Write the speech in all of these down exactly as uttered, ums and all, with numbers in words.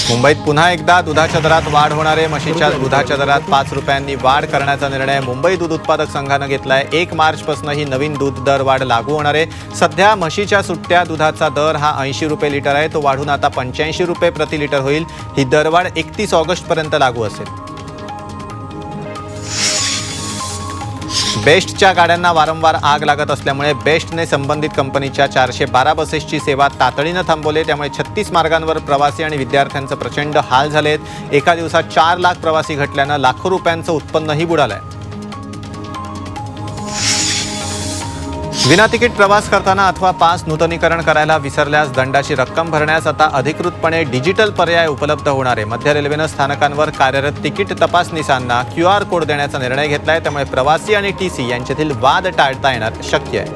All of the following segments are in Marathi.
मुंबईत पुन्हा एकदा दुधाच्या दरात वाढ होणार आहे। म्हशीच्या दुधाच्या दरात पाच रुपयांनी वाढ करण्याचा निर्णय मुंबई दूध उत्पादक संघाने घेतलाय। एक मार्च पासून ही नवीन दूध दर वाढ लागू होणार आहे। सध्या म्हशीच्या सुट्ट्या दुधाचा दर हा ऐंशी रुपये लिटर आहे, तो वाढून आता पंच्याऐंशी रुपये प्रति लिटर होईल। ही दरवाढ एकतीस ऑगस्ट पर्यंत लागू असेल। बेस्टच्या गाड्यांना वारंवार आग लागत असल्यामुळे बेस्टने संबंधित कंपनीच्या चारशे बारा बसेसची सेवा तातडीने थांबवली। त्यामुळे छत्तीस मार्गांवर प्रवासी आणि विद्यार्थ्यांचे प्रचंड हाल झालेत। एका दिवसात चार लाख प्रवासी घटल्याने लाखो रुपयांचं उत्पन्नही बुडालंय। विना तिकीट प्रवास करताना अथवा पास नूतनीकरण करायला विसरल्यास दंडाची रक्कम भरण्यास आता अधिकृतपणे डिजिटल पर्याय उपलब्ध होणार आहे। मध्य रेल्वेने स्थानकांवर कार्यरत तिकीट तपासनिसांना क्यू आर कोड देण्याचा निर्णय घेतलाय। त्यामुळे प्रवासी आणि टीसी यांच्यातील वाद टाळता येणार शक्य आहे।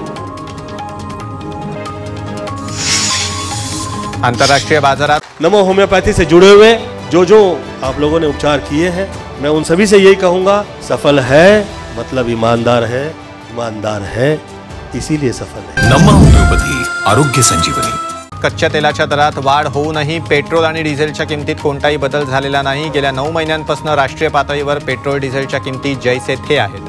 आंतरराष्ट्रीय बाजारात नमो होम्योपैथी से जुड़े हुए जो जो आप लोगों ने उपचार किए हैं, मैं उन सभी से यही कहूँगा, सफल है मतलब ईमानदार है, ईमानदार है इसीलिए सफल है। नम्मा होम्योपॅथी आरोग्य संजीवनी। कच्च्या तेलाच्या दरात वाढ होऊनही पेट्रोल आणि डिझेलच्या किमतीत कोणताही बदल झालेला नाही। गेल्या नऊ महिन्यांपासून राष्ट्रीय पातळीवर पेट्रोल डिझेलच्या किमती जैसे थे आहेत।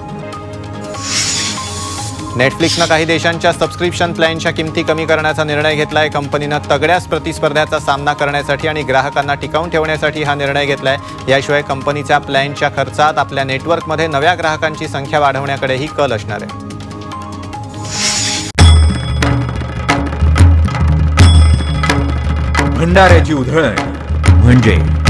नेटफ्लिक्सने काही देशांच्या सबस्क्रिप्शन प्लॅनच्या किमती कमी करण्याचा निर्णय घेतलाय। कंपनीने तगड्या प्रतिस्पर्ध्याचा सामना करण्यासाठी आणि ग्राहकांना टिकवून ठेवण्यासाठी हा निर्णय घेतलाय। याशिवाय कंपनीच्या प्लॅनच्या खर्चात आपल्या नेटवर्कमध्ये नव्या ग्राहकांची संख्या वाढवण्याकडेही कल असणार आहे। भंडाऱ्याची उधळण म्हणजे